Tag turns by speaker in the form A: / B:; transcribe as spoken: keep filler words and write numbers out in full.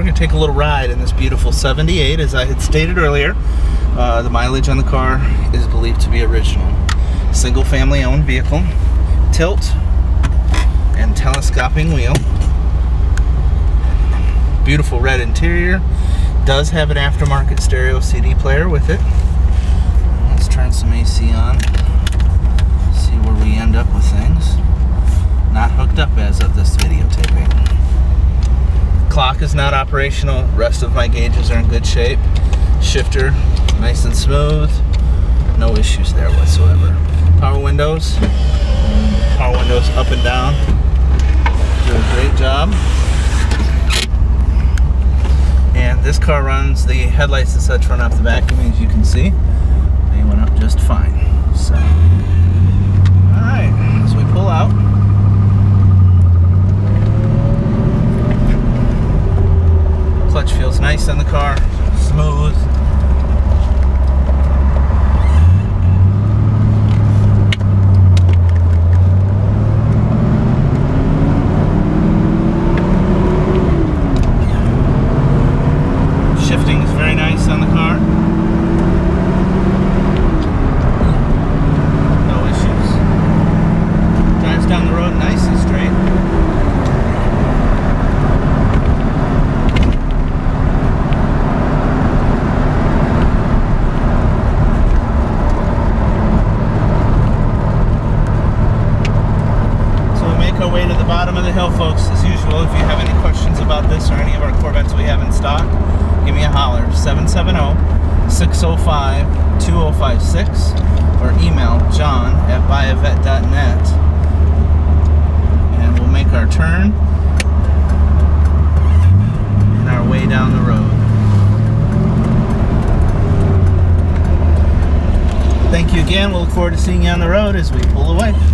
A: going to take a little ride in this beautiful seventy-eight. As I had stated earlier, uh, the mileage on the car is believed to be original. Single family owned vehicle, tilt and telescoping wheel, beautiful red interior, does have an aftermarket stereo C D player with it. Let's turn some A C on, see where we end up with things. Not hooked up as of this videotaping. Clock is not operational. Rest of my gauges are in good shape. Shifter, nice and smooth. No issues there whatsoever. Power windows. Power windows up and down. Do a great job. And this car runs, the headlights and such run off the vacuum, as you can see. They went up just fine. So, alright, as we pull out. Clutch feels nice in the car, smooth. Shifting is very nice on the car. No issues. Drives down the road nice and straight. Way to the bottom of the hill, folks. As usual, if you have any questions about this or any of our Corvettes we have in stock, give me a holler. seven seven zero, six zero five, two zero five six or email john at buy a vet dot net, and we'll make our turn and our way down the road. Thank you again. We'll look forward to seeing you on the road as we pull away.